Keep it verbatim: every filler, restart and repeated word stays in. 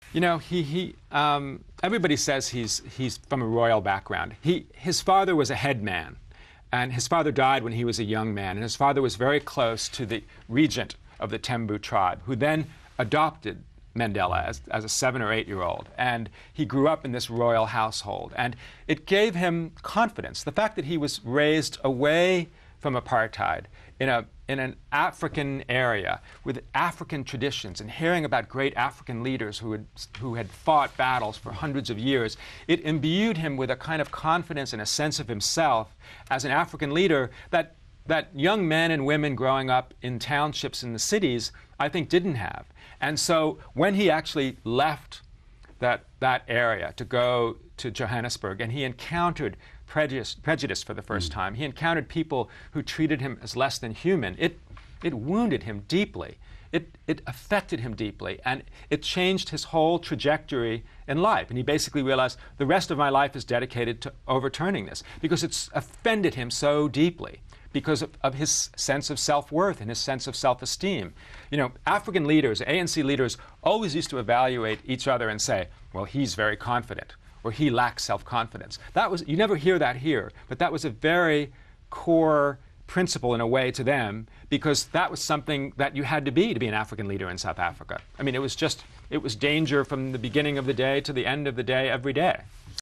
You know, he, he um, everybody says he's, he's from a royal background. He, his father was a headman, and his father died when he was a young man, and his father was very close to the regent of the Tembu tribe, who then adopted Mandela as, as a seven or eight-year-old. And he grew up in this royal household, and it gave him confidence. The fact that he was raised away from apartheid in a in an African area with African traditions and hearing about great African leaders who had, who had fought battles for hundreds of years, it imbued him with a kind of confidence and a sense of himself as an African leader that, that young men and women growing up in townships in the cities, I think, didn't have. And so when he actually left that, that area to go to Johannesburg, and he encountered prejudice, prejudice for the first mm. time. He encountered people who treated him as less than human. It, it wounded him deeply. It, it affected him deeply, and it changed his whole trajectory in life. And he basically realized, the rest of my life is dedicated to overturning this, because it's offended him so deeply, because of, of his sense of self-worth and his sense of self-esteem. You know, African leaders, A N C leaders, always used to evaluate each other and say, well, he's very confident, or he lacks self-confidence. That was, you never hear that here, but that was a very core principle in a way to them, because that was something that you had to be to be an African leader in South Africa. I mean, it was just, it was danger from the beginning of the day to the end of the day every day.